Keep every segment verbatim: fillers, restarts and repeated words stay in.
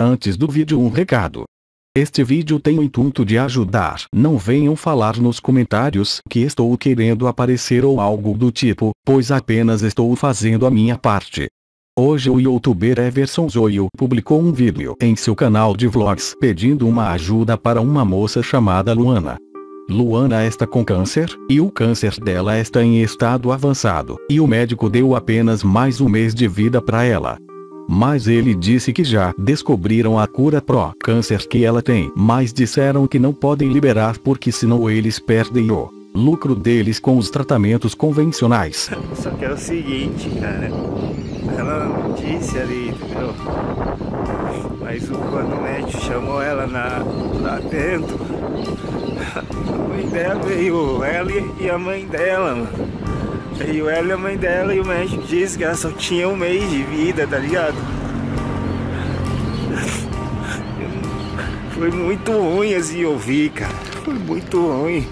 Antes do vídeo, um recado. Este vídeo tem o intuito de ajudar. Não venham falar nos comentários que estou querendo aparecer ou algo do tipo, pois apenas estou fazendo a minha parte. Hoje o youtuber Everson Zoio publicou um vídeo em seu canal de vlogs pedindo uma ajuda para uma moça chamada Luana. Luana está com câncer, e o câncer dela está em estado avançado, e o médico deu apenas mais um mês de vida para ela. Mas ele disse que já descobriram a cura pró câncer que ela tem, mas disseram que não podem liberar porque senão eles perdem o lucro deles com os tratamentos convencionais. Só que é o seguinte, cara, ela disse ali, entendeu? Mas o, quando o médico chamou ela na, lá dentro, a mãe dela veio, ela e a mãe dela, mano. Veio ela e a mãe dela, e o médico disse que ela só tinha um mês de vida, tá ligado? Foi muito ruim assim ouvir, cara. Foi muito ruim.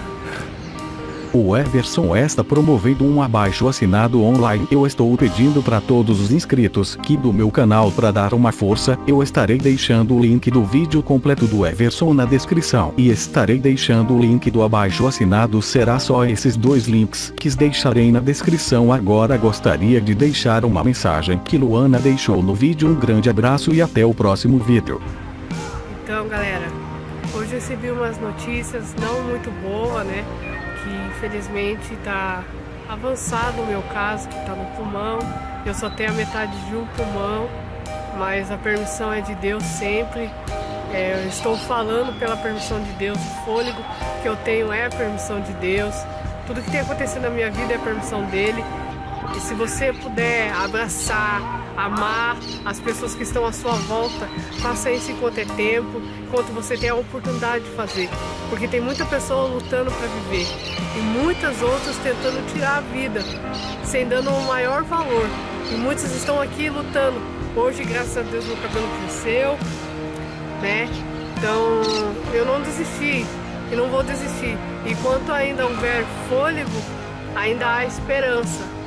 O Everson está promovendo um abaixo-assinado online. Eu estou pedindo para todos os inscritos que do meu canal para dar uma força. Eu estarei deixando o link do vídeo completo do Everson na descrição. E estarei deixando o link do abaixo-assinado. Será só esses dois links que deixarei na descrição. Agora gostaria de deixar uma mensagem que Luana deixou no vídeo. Um grande abraço e até o próximo vídeo. Então, galera, hoje eu recebi umas notícias não muito boas, né? Que infelizmente está avançado o meu caso, que está no pulmão. Eu só tenho a metade de um pulmão, mas a permissão é de Deus sempre. É, eu estou falando pela permissão de Deus. O fôlego que eu tenho é a permissão de Deus. Tudo que tem acontecido na minha vida é a permissão dele. E se você puder abraçar, amar as pessoas que estão à sua volta, faça isso enquanto é tempo, enquanto você tem a oportunidade de fazer. Porque tem muita pessoa lutando para viver e muitas outras tentando tirar a vida, sem dando um maior valor. E muitos estão aqui lutando. Hoje, graças a Deus, meu cabelo cresceu, né? Então, eu não desisti e não vou desistir. Enquanto ainda houver fôlego, ainda há esperança.